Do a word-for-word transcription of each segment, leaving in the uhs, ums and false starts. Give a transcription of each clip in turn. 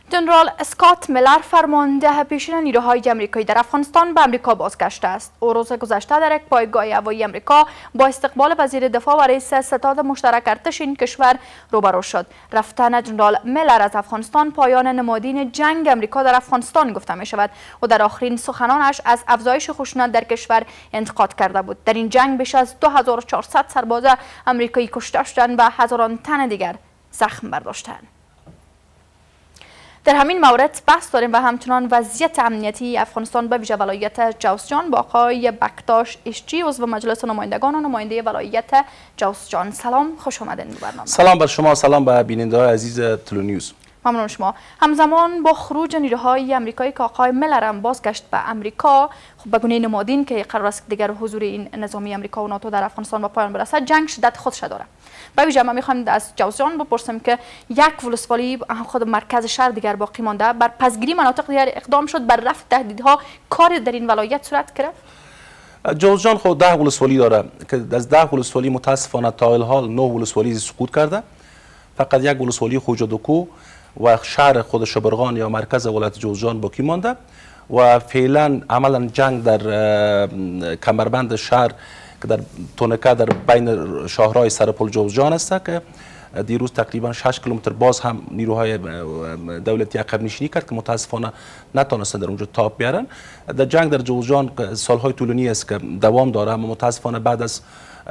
جنرال اسکات میلر فرمانده پیشین نیروهای آمریکایی در افغانستان به آمریکا بازگشته است. او روز گذشته در یک پایگاه هوایی آمریکا با استقبال وزیر دفاع و رئیس ستاد مشترک ارتش این کشور روبرو شد. رفتن جنرال میلر از افغانستان پایان نمادین جنگ آمریکا در افغانستان گفته می شود. او در آخرین سخنانش از افزایش خشونت در کشور انتقاد کرده بود. در این جنگ بیش از دو هزار و چهارصد سرباز آمریکایی کشته شدند و هزاران تن دیگر زخم برداشتند. در همین مورد بحث داریم و همچنان وضعیت امنیتی افغانستان به ویژه ولایت جوزجان با آقای بکتاش اشچی عضو مجلس نمایندگان و نماینده ولایت جوزجان. سلام، خوش آمدین به برنامه. سلام بر شما، سلام به بیننده‌های عزیز تلونیوز. ممنون شما. همزمان با خروج نیروهای آمریکایی که آقای میلر هم بازگشت به آمریکا، خب به گونه نمادین که قرار است دیگر حضور این نظامی آمریکا و ناتو در افغانستان به پایان برسد، جنگ شدت خودش داره. به ویژه ما میخوایم از جوزجان بپرسیم که یک ولسوالی خود مرکز شهر دیگر باقی مانده، بر پسگیری مناطق دیگر اقدام شد، بر رفع تهدیدها کار در این ولایت صورت گرفت. جوزجان خود ده ولسوالی داره که از ده ولسوالی متاسفانه تا الحال نه ولسوالی سقوط کرده. فقط یک ولسوالی خوجادوکو و شهر خود شبرغان یا مرکز ولایت جوزجان باقی مانده و فعلا عملا جنگ در کمربند شهر که در تونکه در بین شاهرهای سرپل جوزجان است که دیروز تقریبا شش کیلومتر باز هم نیروهای دولتی عقب نشینی کرد که متاسفانه نتونستند در اونجا تاب بیارن. در جنگ در جوزجان سالهای طولانی است که دوام داره، اما متاسفانه بعد از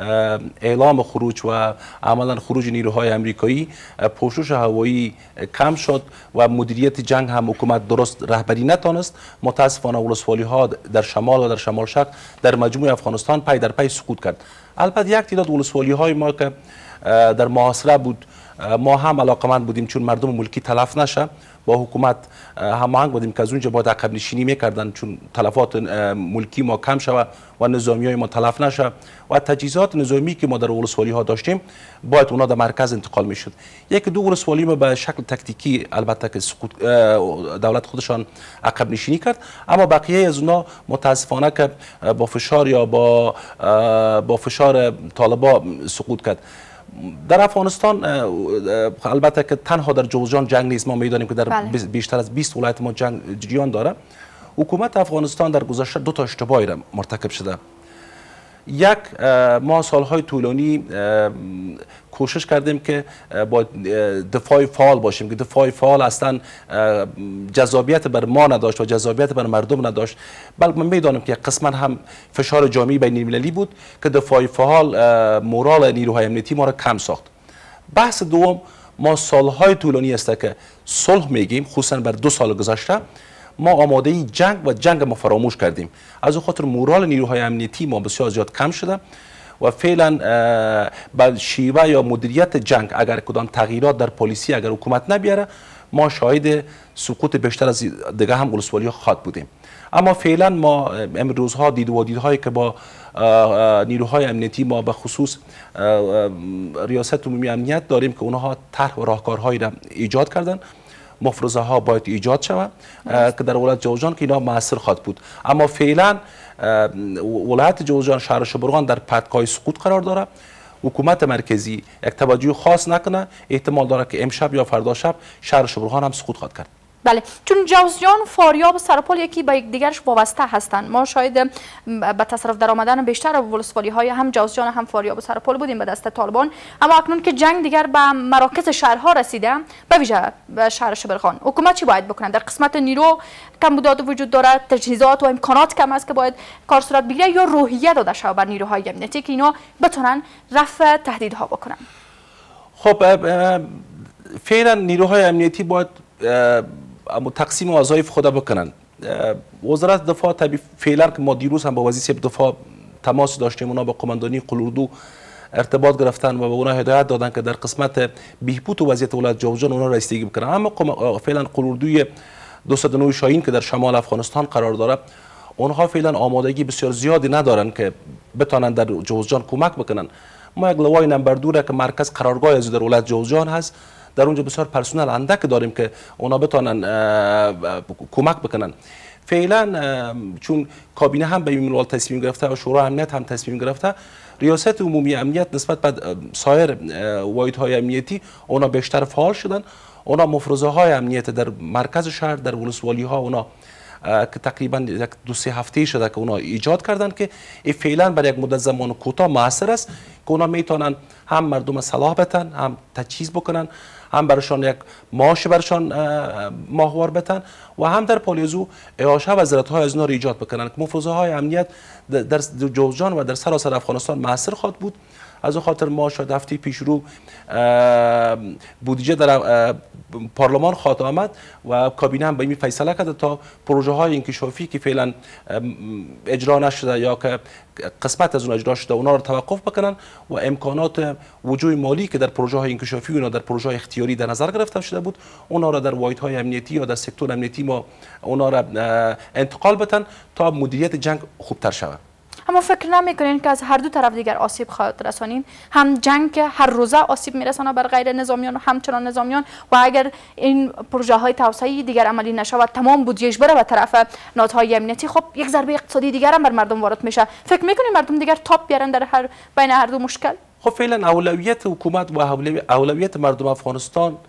اعلام خروج و عملا خروج نیروهای آمریکایی پوشش هوایی کم شد و مدیریت جنگ هم حکومت درست رهبری نتونست. متاسفانه ولسوالی ها در شمال و در شمال شرق در مجموع افغانستان پی در پی سقوط کرد. البته یک تعداد ولسوالی های ما که در محاصره بود، ما هم علاقمند بودیم چون مردم ملکی تلف نشه، با حکومت هماهنگ بودیم که از اونجا باید عقب نشینی میکردن چون تلفات ملکی ما کم شود و نظامی های ما تلف نشه و تجهیزات نظامی که ما در ولسوالی ها داشتیم باید اونا در مرکز انتقال میشد. یک دو ولسوالی ما به شکل تکتیکی البته که دولت خودشان عقب نشینی کرد، اما بقیه از اونا متاسفانه که با فشار یا با با فشار طالبا سقوط کرد. در افغانستان البته که تنها در جوزجان جنگ نیست، ما میدانیم که در بله. بیشتر از بیست ولایت ما جنگ جریان داره. حکومت افغانستان در گذشته دو تا اشتباهی را مرتکب شده. یک، ما سالهای طولانی کوشش کردیم که با دفاع فعال باشیم که دفاع فعال اصلا جذابیت بر ما نداشت و جذابیت بر مردم نداشت، بلکه من میدانم که قسما هم فشار جامعی بین المللی بود که دفاع فعال مورال نیروهای امنیتی ما را کم ساخت. بحث دوم، ما سالهای طولانی است که صلح میگیم، خصوصا بر دو سال گذشته ما آماده جنگ و جنگ ما فراموش کردیم. از اون خاطر مورال نیروهای امنیتی ما بسیار زیاد کم شده و فعلا با شیوه یا مدیریت جنگ اگر کدام تغییرات در پلیسی اگر حکومت نبیاره، ما شاهد سقوط بیشتر از دیگه هم ولسوالی خواهد بودیم. اما فعلا ما امروزها دید و دیدهایی که با نیروهای امنیتی ما به خصوص ریاست عمومی امنیت داریم که اونها طرح و راهکارهایی را ایجاد کردن. مفروضه ها باید ایجاد شود که در ولایت جوزجان که اینا موثر خواهد بود. اما فعلا ولایت جوزجان شهر شبرغان در پرتگاه سقوط قرار داره. حکومت مرکزی یک توجه خاص نکنه، احتمال داره که امشب یا فردا شب شهر شبرغان هم سقوط خواهد کرد. بله، چون جوزجان، فاریاب و سرپل یکی با یک دیگرش وابسته هستند. ما شاید به تصرف در آمدن بیشتر ولسوالی های هم جوزجان هم فاریاب و سرپل بودیم به دست طالبان، اما اکنون که جنگ دیگر به مراکز شهرها رسیده، به ویژه به شهر شبرغان، حکومت چی باید بکنه؟ در قسمت نیرو کمبودات وجود دارد، تجهیزات و امکانات کم است که باید کار صورت بگیره، یا روحیه داده شود بر نیروهای امنیتی که اینا بتونن رفع تهدیدها بکنن؟ خب فعلا نیروهای امنیتی باید اما تقسیم وظایف خود بکنن. وزارت دفاع طبیعی فعلا که ما دیروز هم با وزیر دفاع تماس داشتیم، اونا با قماندانی قلوردو ارتباط گرفتن و به اونا هدایت دادن که در قسمت بهبود و وضعیت ولایت جوزجان اونا رسیدگی بکنن. اما فعلا قلوردوی دویست و نه شاهین که در شمال افغانستان قرار داره، اونها فعلا آمادگی بسیار زیادی ندارن که بتونن در جوزجان کمک بکنن. ما یک لوای نمبر دو را که مرکز قرارگاه از در ولایت جوزجان هست، در اونجا بسیار پرسنل اندک داریم که اونا بتونن کمک بکنن. فعلا چون کابینه هم به این موضوع تصمیم گرفته و شورای امنیت هم تصمیم گرفته، ریاست عمومی امنیت نسبت به سایر واحدهای امنیتی اونا بیشتر فعال شدن. اونا مفروضه های امنیت در مرکز شهر، در ولسوالی ها اونا که تقریبا یک دو سه هفته شده که اونا ایجاد کردن که این فعلا برای یک مدت زمان کوتاه موثر است که اونا میتونن هم مردم صلاح بتن، هم تجهیز بکنن، هم برشان یک معاش برشان ماهوار بتن و هم در پالیزو اعاشه وزارت های از اینا رو ایجاد بکنن که مفروضه های امنیت در جوزجان و در سراسر افغانستان موثر خواهد بود. از اون خاطر ما شاید هفته پیش رو بودجه در پارلمان خواهد آمد و کابینه هم به این فیصله کرده تا پروژه های انکشافی که فعلا اجرا نشده یا که قسمت از اون اجرا شده اونا رو توقف بکنن و امکانات وجوه مالی که در پروژه های انکشافی اونا در پروژه های اختیاری در نظر گرفته شده بود اونا را در واحد های امنیتی یا در سکتور امنیتی ما اونا را انتقال بدن تا مدیریت جنگ خوبتر شود. اما فکر نمیکنین که از هر دو طرف دیگر آسیب خواهد رسانین؟ هم جنگ که هر روزه آسیب میرسانه بر غیر نظامیان و همچنان نظامیان و اگر این پروژه های توسعه‌ای دیگر عملی نشود تمام بودجهش بره به طرف نهادهای امنیتی، خب یک ضربه اقتصادی دیگر هم بر مردم وارد میشه. فکر میکنین مردم دیگر تاپ بیارن در هر بین هر دو مشکل؟ خب فعلا اولویت حکومت و اولویت مردم افغانستان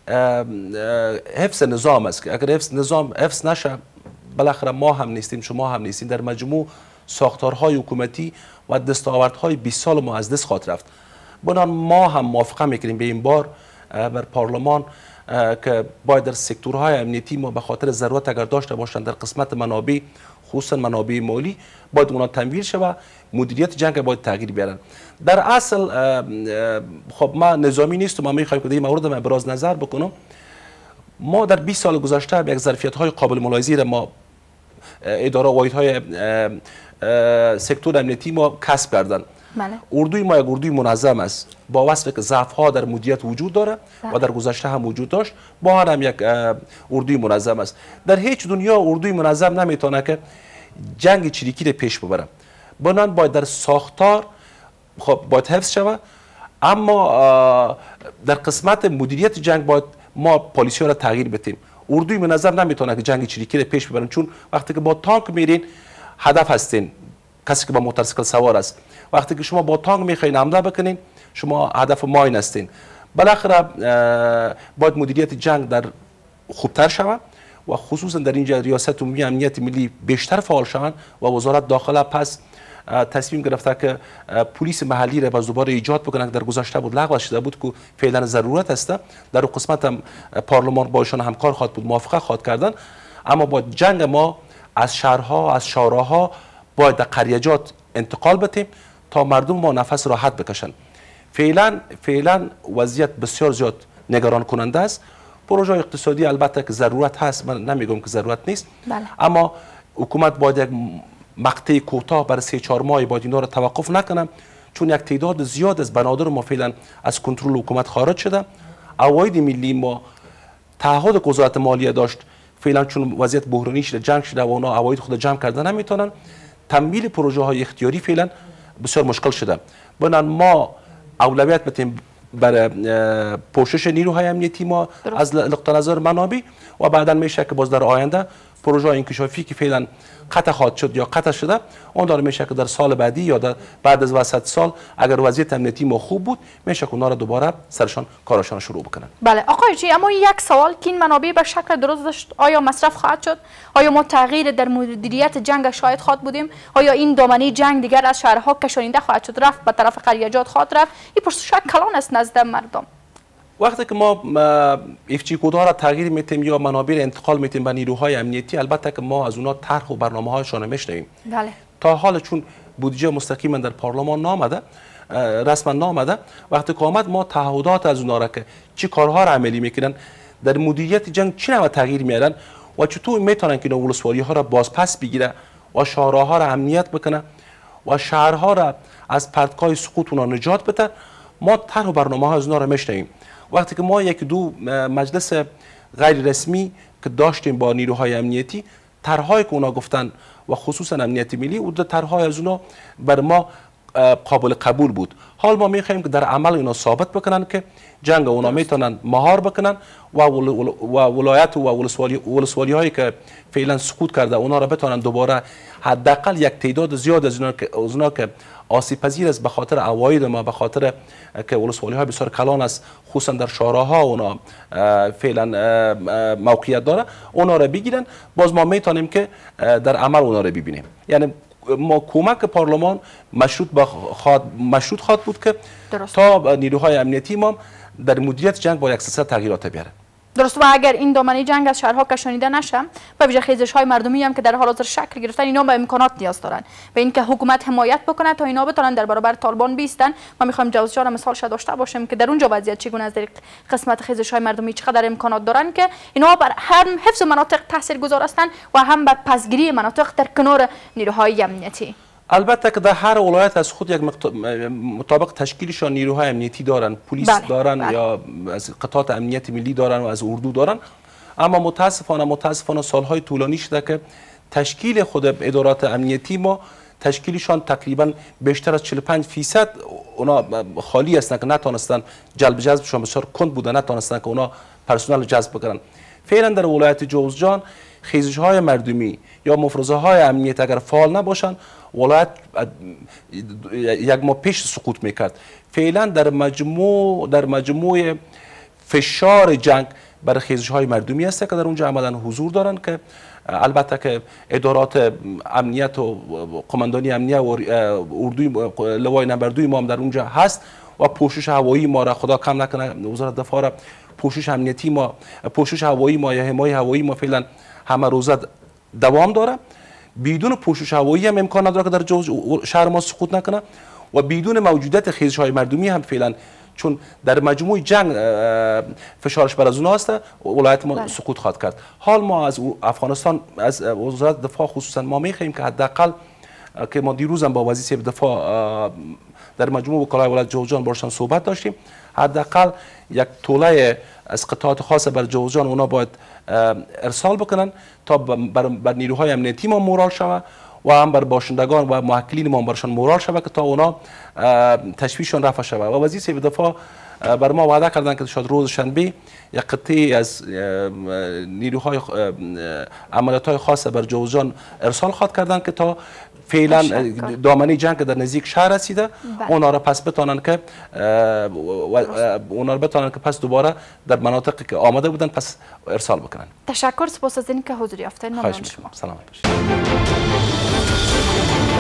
حفظ نظام است که اگر حفظ نظام حفظ نشه بالاخره ما هم نیستیم شما هم نیستیم، در مجموع ساختارهای حکومتی و دستاوردهای بیست سال ما از دست خواهد رفت. بنابراین ما هم موافقه میکنیم به این بار بر پارلمان که باید در سکتورهای امنیتی ما به خاطر ضرورت اگر داشته باشند در قسمت منابع خصوصا منابع مالی باید اونا تمویل شود، مدیریت جنگ باید تغییر بیارن. در اصل خب ما نظامی نیستم، ما میخوایم که در این مورد من ابراز نظر بکنم. ما در بیست سال گذشته به یک ظرفیت‌های قابل ملاحظه‌ای را ما اداره واحدهای سکتور امنیتی ما کسب کردن. بله. اردوی ما یک اردوی منظم است با وصف که ضعف ها در مدیریت وجود داره بله. و در گذشته هم وجود داشت، با هم یک اردوی منظم است. در هیچ دنیا اردوی منظم نمیتونه که جنگ چریکی را پیش ببره. بنابراین باید در ساختار خب باید حفظ شود، اما در قسمت مدیریت جنگ باید ما پالیسی ها را تغییر بدیم. اردوی منظم نمیتونه که جنگ چریکی را پیش ببرن، چون وقتی که با تانک میرین هدف هستین، کسی که با موتورسیکل سوار است، وقتی که شما با تانک میخواین حمله بکنین شما هدف ماین هستین. بالاخره باید مدیریت جنگ در خوبتر شود و خصوصا در اینجا ریاست عمومی امنیت ملی بیشتر فعال شوند و وزارت داخله پس تصمیم گرفته که پلیس محلی را باز دوباره ایجاد بکنن که در گذشته بود لغو شده بود که فعلا ضرورت است. در قسمت هم پارلمان با ایشان همکار خواهد بود، موافقه خواهد کردن، اما با جنگ ما از شهرها از شوراها باید در قریجات انتقال بدیم تا مردم ما نفس راحت بکشن. فعلا فعلا وضعیت بسیار زیاد نگران کننده است. پروژه اقتصادی البته که ضرورت هست، من نمیگم که ضرورت نیست. بله. اما حکومت باید یک مقطع کوتاه برای سه چهار ماه باید اینا را توقف نکنم، چون یک تعداد زیاد از بنادر ما فعلا از کنترل حکومت خارج شده. عواید ملی ما تعهد که وزارت مالیه داشت فعلا چون وضعیت بحرانی شده جنگ شده و اونا عواید خود جمع کردن نمیتونن، تمویل پروژه های اختیاری فعلا بسیار مشکل شده. بنابراین ما اولویت بدیم برای پوشش نیروهای امنیتی ما از نقطه نظر منابع و بعدا میشه که باز در آینده پروژه انکشافی که فعلا قطع خواهد شد یا قطع شده اون داره میشه که در سال بعدی یا در بعد از وسط سال اگر وضعیت امنیتی ما خوب بود میشه که اونا را دوباره سرشان کارشان شروع بکنن. بله آقای جی، اما یک سوال که این منابع به شکل درست داشت آیا مصرف خواهد شد؟ آیا ما تغییر در مدیریت جنگ شاهد خواهد بودیم؟ آیا این دامنه جنگ دیگر از شهرها کشانیده خواهد شد، رفت به طرف قریجات خواهد رفت؟ این پرسش کلان است نزد مردم. وقتی که ما افچی کودها را تغییر میتیم یا منابع را انتقال میتیم به نیروهای امنیتی، البته که ما از اونها طرح و برنامه هایشان میشنویم. بله. تا حال چون بودجه مستقیما در پارلمان نامده، رسما نامده، وقتی که آمد ما تعهدات از اونها را که چی کارها را عملی میکنن در مدیریت جنگ چی نوع تغییر میارن و چطور میتونن که ولسوالی ها را بازپس بگیره و شهرها را امنیت بکنه و شهرها را از پرتگاه سقوط اونها نجات بده، ما طرح و برنامه ها از اونها را میشنویم. وقتی که ما یک دو مجلس غیر رسمی که داشتیم با نیروهای امنیتی، طرحهایی که اونا گفتن و خصوصا امنیت ملی، او طرحهای از اونا بر ما قابل قبول بود. حال ما میخواهیم که در عمل اینا ثابت بکنن که جنگ اونا میتونن مهار بکنن و ولایت و ولسوالی ولسوالی هایی که فعلا سقوط کرده اونا را بتونن دوباره حداقل یک تعداد زیاد از اونا که اونا که آسیب پذیر است به خاطر عواید ما، به خاطر که ولسوالی ها بسیار کلان است، خصوصا در شهرها اونا فعلا موقعیت داره، اونا را بگیرن. باز ما میتونیم که در عمل اونا را ببینیم. یعنی ما کمک پارلمان مشروط با خواد مشروط خواد بود که درست. تا نیروهای امنیتی ما در مدیریت جنگ با یک سلسله تغییرات بیاره. درست. و اگر این دامنه جنگ از شهرها کشانیده نشه، به ویژه خیزش های مردمی هم که در حال حاضر شکل گرفتن، اینا به امکانات نیاز دارن، به اینکه حکومت حمایت بکنه تا اینا بتونن در برابر طالبان بیستن. ما میخوایم جوز جان مثالش داشته باشیم که در اونجا وضعیت چگونه از در قسمت خیزش های مردمی چقدر امکانات دارن که اینا بر هم حفظ مناطق تاثیرگذار هستند و هم بر پسگیری مناطق در کنار نیروهای امنیتی. البته که در هر ولایت از خود یک مطابق تشکیلشان نیروهای امنیتی دارن، پلیس بله، دارن بله. یا از قطعات امنیت ملی دارن و از اردو دارن، اما متاسفانه متاسفانه سالهای طولانی شده که تشکیل خود ادارات امنیتی ما تشکیلشان تقریبا بیشتر از چهل و پنج فیصد اونا خالی هستند که نتونستن جلب جذبشان بسیار کند بوده، نتونستن که اونا پرسنل جذب بکنن. فعلا در ولایت جوزجان خیزش های مردمی یا مفروضه های امنیت اگر فعال نباشن، ولایت یک ماه پیش سقوط میکرد. فعلا در مجموع در مجموع فشار جنگ برای خیزش های مردمی است که در اونجا عملا حضور دارن، که البته که ادارات امنیت و قماندانی امنیت و اردوی لوای نمبر دوی ما هم در اونجا هست و پوشش هوایی ما را خدا کم نکنه وزارت دفاع را پوشش امنیتی ما پوشش هوایی ما یا حمایت هوایی ما فعلا همه روزه دوام داره. بدون پوشش هوایی هم امکان نداره که در جوز شهر ما سقوط نکنه و بدون موجودیت خیزش های مردمی هم فعلا، چون در مجموع جنگ فشارش بر از اونها است، ولایت ما بله. سقوط خواهد کرد. حال ما از افغانستان از وزارت دفاع خصوصا ما میخواهیم که حداقل که ما دیروز هم با وزیر دفاع در مجموع وکلای ولایت جوزجان باشن صحبت داشتیم، حداقل یک توله از قطعات خاص بر جوزجان اونا باید ارسال بکنن تا بر, بر نیروهای امنیتی ما مورال شود و هم بر باشندگان و محققین ما برشان مورال شود که تا اونا تشویششان رفع شود. و وزیر دفاع بر ما وعده کردن که شاید روز شنبه یک قطعه از نیروهای عملیات‌های خاص بر جوزجان ارسال خواهد کردن که تا فعلا دامنه جنگ در نزدیک شهر رسیده، اونا را پس بتونن که اونا را بتونن که پس دوباره در مناطقی که آمده بودن پس ارسال بکنن. تشکر، سپاس از اینکه حضور یافتین. ممنون شما. سلامت باشید.